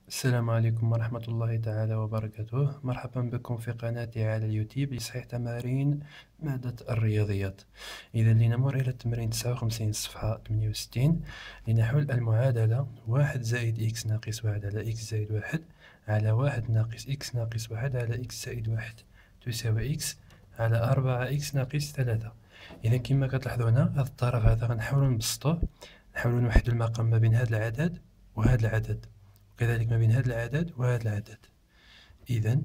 السلام عليكم ورحمة الله تعالى وبركاته. مرحبا بكم في قناتي على اليوتيوب لصحيح تمارين مادة الرياضيات. إذا لنمر إلى التمرين 59 صفحة 68 لنحل المعادلة 1 زائد إكس ناقص 1 على إكس زائد 1 على 1 ناقص إكس ناقص 1 على إكس زائد 1 تساوي إكس على 4 إكس ناقص 3. إذا كما كتلاحظوا هنا هذا الطرف هذا غنحاولو نبسطوه، نحاولو نوحدو المقام ما بين هذا العدد وهذا العدد، وكذلك ما بين هذا العدد وهذا العدد. إذا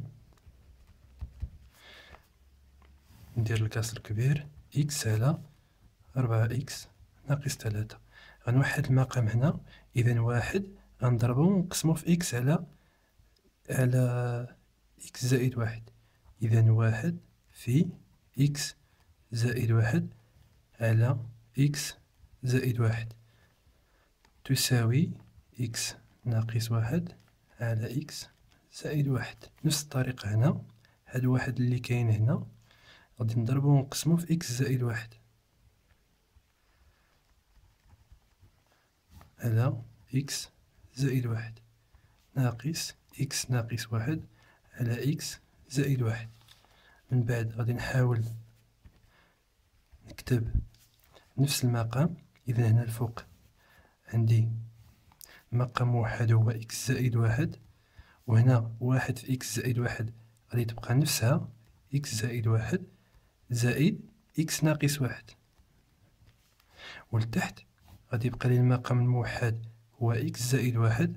ندير الكسر الكبير إكس على 4 إكس ناقص 3. غنوحد المقام هنا، إذا واحد غنضربو ونقسمو في إكس على إكس زائد 1. إذا واحد في إكس زائد 1 على إكس زائد 1 تساوي إكس ناقص 1 على إكس زائد 1. نفس الطريقة هنا، هاد واحد اللي كاين هنا غادي نضربو ونقسمو في إكس زائد 1 على إكس زائد 1 ناقص إكس ناقص 1 على إكس زائد 1. من بعد غادي نحاول نكتب نفس المقام. إذا هنا الفوق عندي مقام موحد هو إكس زائد 1، وهنا 1 في إكس زائد 1 غادي تبقى نفسها إكس زائد 1 زائد إكس ناقص 1. ولتحت غادي يبقى لي المقام الموحد هو إكس زائد 1،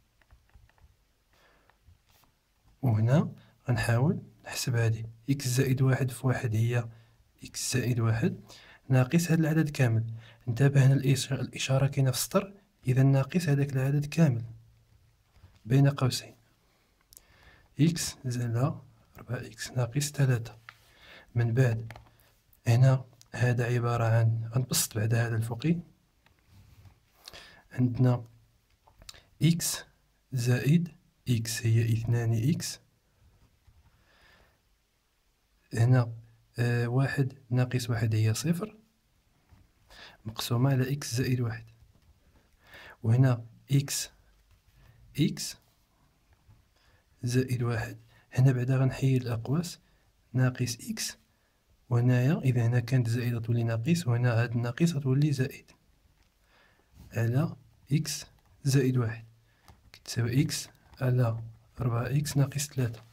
وهنا غنحاول نحسب هادي إكس زائد 1 في 1 هي إكس زائد 1 ناقص هاد العدد كامل. انتبه هنا الإشارة كاينة في السطر، إذا ناقص هداك العدد كامل بين قوسين إكس زائد 4 إكس ناقص 3. من بعد هنا هذا عبارة عن، غنبسط بعد هذا الفوقي، عندنا إكس زائد إكس هي 2 إكس، هنا 1 ناقص 1 هي 0 مقسومة على إكس زائد 1، وهنا إكس زائد 1. هنا بعدا غنحيد الأقواس ناقص إكس، وهنايا إذا هنا كانت زائد غتولي ناقص، وهنا هاد الناقص غتولي زائد على إكس زائد 1 كتساوي إكس على 4 إكس ناقص 3.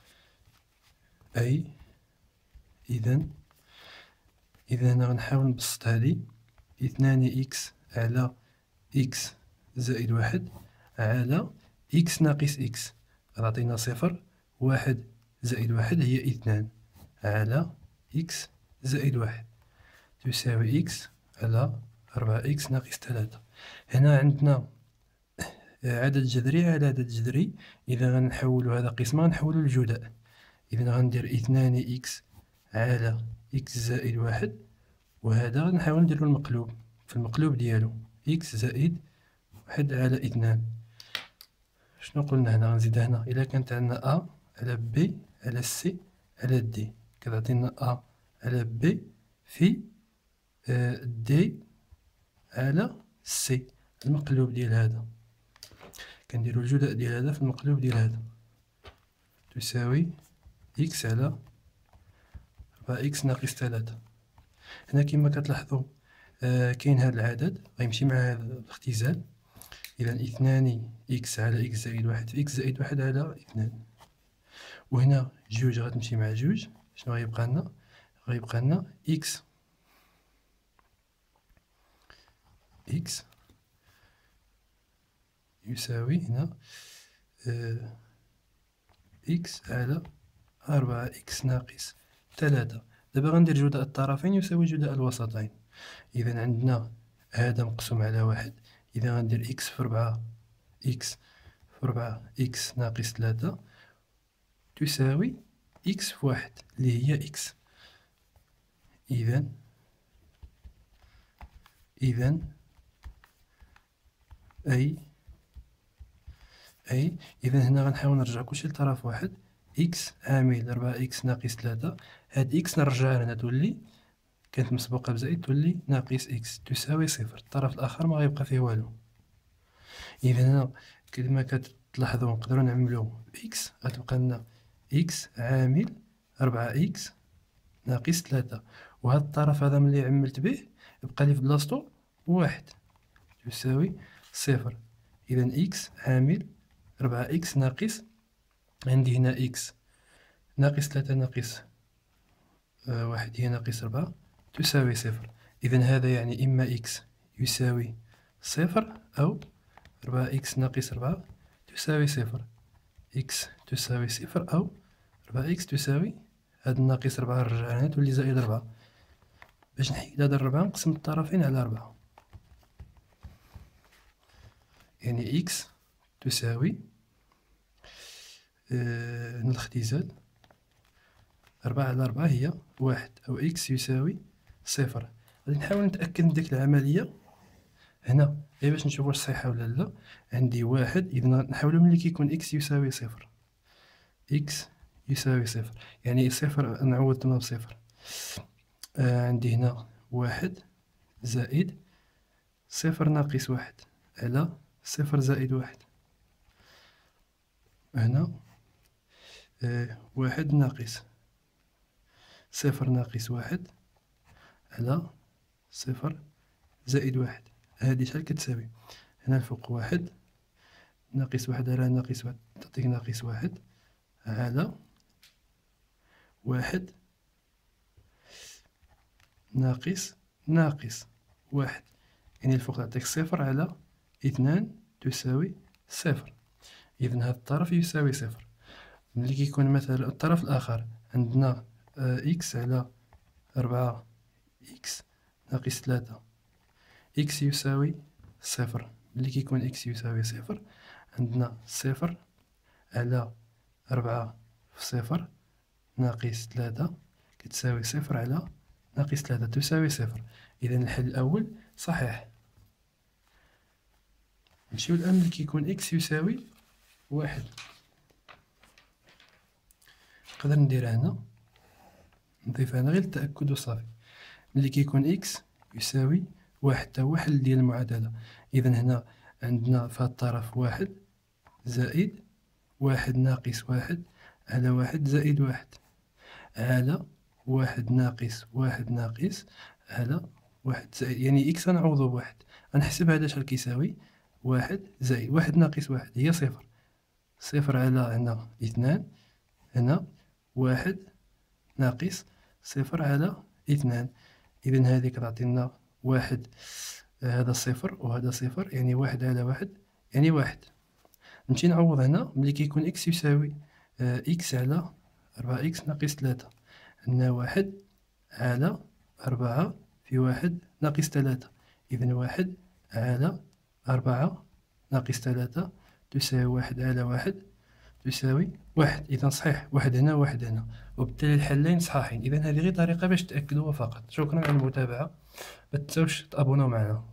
أي إذا هنا غنحاول نبسط هادي 2 إكس على إكس زائد 1 على إكس ناقص إكس غتعطينا 0. 1 زائد 1 هي 2 على إكس زائد 1 تساوي إكس على 4 إكس ناقص 3. هنا عندنا عدد جذري على عدد جذري، إذا غنحولو هذا قسمة غنحولو لجداء. إذا غندير 2 إكس على إكس زائد 1، وهذا غنحاول نديرو المقلوب في المقلوب ديالو إكس زائد 1 على 2. شنو قلنا هنا؟ غنزيد هنا إلا كانت عندنا أ على بي على سي على دي كتعطينا أ على بي في دي على سي، المقلوب ديال هذا كنديرو الجداء ديال هذا في المقلوب ديال هذا تساوي إكس على 4 إكس ناقص 3. هنا كما كتلاحظوا كاين هذا العدد غيمشي مع هذا الاختزال، إذا 2 إكس على إكس زائد 1 في إكس زائد 1 على 2، وهنا جوج غتمشي مع جوج. شنو غيبقى لنا؟ غيبقى لنا إكس يساوي هنا إكس على 4 إكس ناقص 3. دابا غندير جداء الطرفين يساوي جداء الوسطين. إذا عندنا هذا مقسوم على 1، إذا غندير إكس في 4 إكس ناقص 3 تساوي إكس في 1 اللي هي إكس. إذا إذا هنا غنحاول نرجع كلشي لطرف واحد، إكس عامل 4 إكس ناقص 3، هاد إكس نرجعها هنا تولي كانت مسبوقة بزائد تولي ناقص إكس تساوي 0، الطرف الآخر ما غيبقى فيه والو. إذا هنا كما كتلاحظوا نقدروا نعملو إكس، غتبقى لنا إكس عامل 4 إكس ناقص 3، وهاد الطرف هذا ملي عملت به يبقى لي في بلاصتو 1 تساوي 0. إذا إكس عامل 4 إكس ناقص، عندي هنا إكس ناقص 3 ناقص 1 هي ناقص 4 تساوي 0. إذا هذا يعني إما إكس يساوي 0 أو 4 إكس ناقص 4 تساوي 0. إكس تساوي 0 أو 4 إكس تساوي، هاد الناقص 4 نرجعها تولي زائد 4. باش نحيد هاد 4 نقسم الطرفين على 4، يعني إكس تساوي الاختزال 4 على 4 هي 1، أو إكس يساوي 0. غادي نحاول نتأكد من ديك العملية هنا غير باش نشوف واش صحيحة ولا لا. عندي 1، إذا نحاولو ملي كيكون إكس يساوي 0، إكس يساوي 0 يعني 0 نعوض تما ب0. عندي هنا 1 زائد 0 ناقص 1 على 0 زائد 1. هنا 1 ناقص 0 ناقص 1 على 0 زائد 1. هادي شحال كتساوي؟ هنا الفوق 1 ناقص 1 على ناقص 1 تعطيك ناقص 1 على 1 ناقص 1، يعني الفوق تعطيك 0 على 2 تساوي 0. إذن هاد الطرف يساوي 0. ملي كيكون مثلا الطرف الآخر عندنا إكس على 4 إكس ناقص 3 إكس يساوي 0. ملي كيكون إكس يساوي 0 عندنا 0 على 4 في 0 ناقص 3 كتساوي 0 على ناقص 3 تساوي 0. إذن الحل الأول صحيح. نمشيو الآن ملي كيكون إكس يساوي 1، نقدر نديرها هنا نضيفها هنا غير للتأكد وصافي. ملي كيكون إكس يساوي 1 تا هو حل ديال المعادلة. إذن هنا عندنا في هاد الطرف 1 زائد 1 ناقص 1 على 1 زائد 1 على 1 ناقص 1 ناقص على 1 زائد، يعني إكس غنعوضو ب1. غنحسب هذا شحال كيساوي 1 زائد 1 ناقص 1 هي 0. 0 على هنا 2، هنا 1 ناقص 0 على 2. إذن هذه كتعطينا 1، هذا 0 وهذا 0 يعني 1 على 1 يعني 1. نمشي نعوض هنا ملي كيكون إكس يساوي إكس على 4 إكس ناقص 3، عندنا 1 على 4 في 1 ناقص 3. إذن 1 على 4 ناقص 3 تساوي 1 على 1 تساوي 1. إذن صحيح 1 هنا و 1 هنا، وبالتالي الحلين صحاحين. إذن هذه غير طريقة باش تأكدوها فقط. شكرا على المتابعة، متنساوش تابوناو معنا.